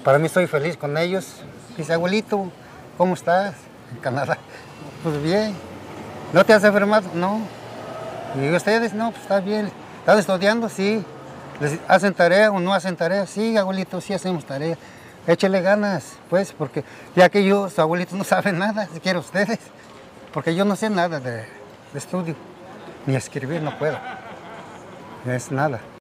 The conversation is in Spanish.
Para mí estoy feliz con ellos. Dice, abuelito, ¿cómo estás? En Canadá. Pues bien. ¿No te has enfermado? No. Y ustedes, no, pues está bien. ¿Están estudiando? Sí. ¿Les hacen tarea o no hacen tarea? Sí, abuelito, sí hacemos tarea. Échele ganas, pues, porque ya que yo, su abuelito, no sabe nada, siquiera ustedes. Porque yo no sé nada de estudio. Ni escribir no puedo. Es nada.